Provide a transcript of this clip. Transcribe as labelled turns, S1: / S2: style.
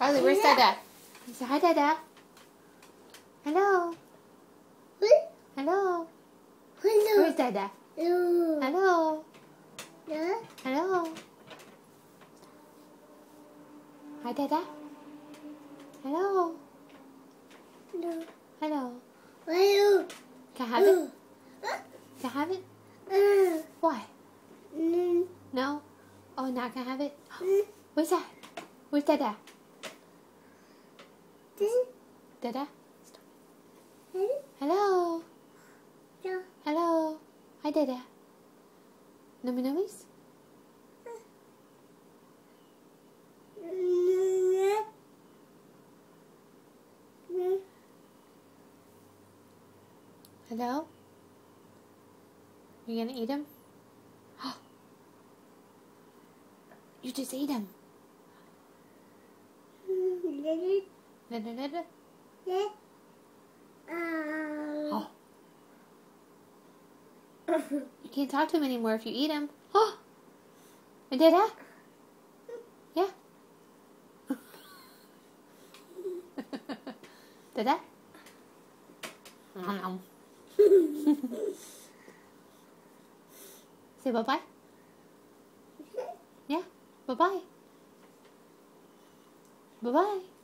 S1: Riley, where's Dada? Say hi, Dada. Hello. Hello. Where's Dada? Hello. Hello. Hi, Dada. Hello. Hello. Can I have it? Can I have it? Why? No? Oh, now can I have it? Where's that? Where's Dada? Dada? Hello? Hello? Hi, Dada. Nummy nummies? Hello? You gonna eat him? You just ate him. Oh. You can't talk to him anymore if you eat him. Oh! And Dada? Yeah? Dada? Say bye-bye. Yeah? Bye-bye. Bye-bye.